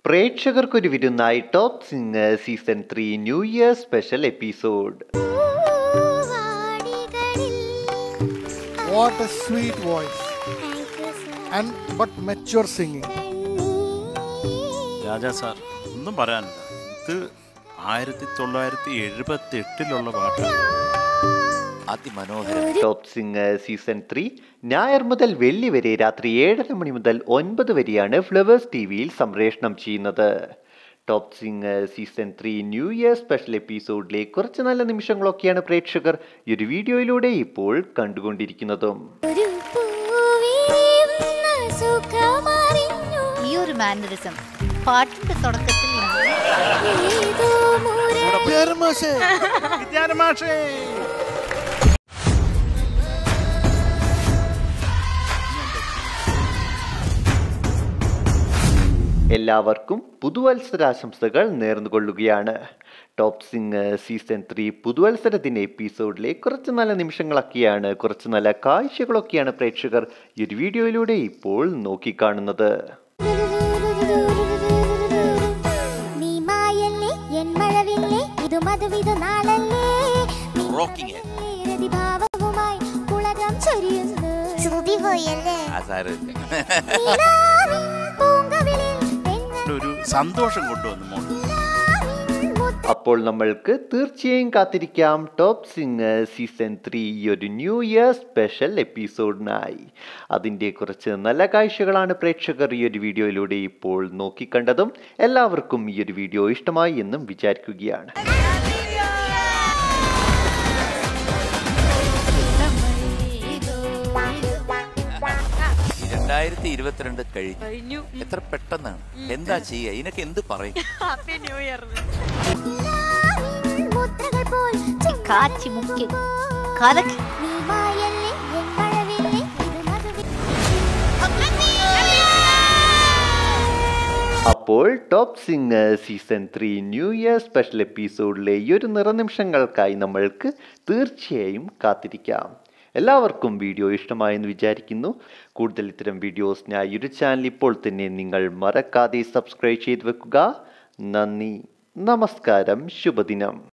പ്രേക്ഷകർക്കൊരു വിരുന്നായി top singer season 3 new year special episode. What a sweet voice. And but mature singing. Raja sir ഒന്നും പറയാനില്ല. ഇത് 1978 പാട്ടാണ്. അതിമനോഹരം. Top singer season 3 ഞായർ മുതൽ വെള്ളി വരെ രാത്രി 7:30 മണി മുതൽ 9 വരെയാണ് ഫ്ലവേഴ്സ് ടിവിയിൽ സംപ്രേഷണം ചെയ്യുന്നത്. Top singer season 3 new year special എപ്പിസോഡിലെ കുറച്ച് നല്ല നിമിഷങ്ങളൊക്കെയാണ് പ്രേക്ഷകർ ഈ ഒരു വീഡിയോയിലൂടെ ഇപ്പോൾ കണ്ടുകൊണ്ടിരിക്കുന്നതും. ഈ ഒരു മാനറിസം പാട്ടിന്റെ തുടക്കത്തിൽ എല്ലാവർക്കും പുതുവത്സരാശംസകൾ നേർന്നുകൊള്ളുകയാണ്. ടോപ്പ് സിംഗർ സീസൺ 3 പുതുവത്സര ദിന എപ്പിസോഡിലെ കുറച്ച് നല്ല നിമിഷങ്ങളൊക്കെയാണ്, കുറച്ച് നല്ല കാഴ്ചകളൊക്കെയാണ് പ്രേക്ഷകർ ഈ ഒരു വീഡിയോയിലൂടെ ഇപ്പോൾ നോക്കിക്കാണുന്നത്. ഒരു സന്തോഷം കൊണ്ടുവന്നു. അപ്പോൾ നമ്മൾക്ക് തീർച്ചയായും കാത്തിരിക്കാം ടോപ്പ് സിംഗർ സീസൺ 3 ഈ ഒരു ന്യൂ ഇയർ സ്പെഷ്യൽ എപ്പിസോഡിനായി. അതിൻ്റെ കുറച്ച് നല്ല കാഴ്ചകളാണ് പ്രേക്ഷകർ ഈ ഒരു വീഡിയോയിലൂടെ ഇപ്പോൾ നോക്കിക്കണ്ടതും. എല്ലാവർക്കും ഈ ഒരു വീഡിയോ ഇഷ്ടമായി എന്നും വിചാരിക്കുകയാണ്. 2022 കഴിഞ്ഞു. എത്ര പെട്ടെന്നാണ്. എന്താ ചെയ്യുക, ഇതിനൊക്കെ എന്ത് പറയും? Happy new year. അപ്പോൾ top singer season 3 new year special എപ്പിസോഡിലെ ഈ ഒരു നിറനിമിഷങ്ങൾക്കായി നമ്മൾക്ക് തീർച്ചയായും കാത്തിരിക്കാം. എല്ലാവർക്കും വീഡിയോ ഇഷ്ടമായെന്ന് വിചാരിക്കുന്നു. കൂടുതൽ ഇത്തരം വീഡിയോസിനായി ഒരു ചാനൽ ഇപ്പോൾ തന്നെ നിങ്ങൾ മറക്കാതെ സബ്സ്ക്രൈബ് ചെയ്ത് വെക്കുക. നന്ദി, നമസ്കാരം, ശുഭദിനം.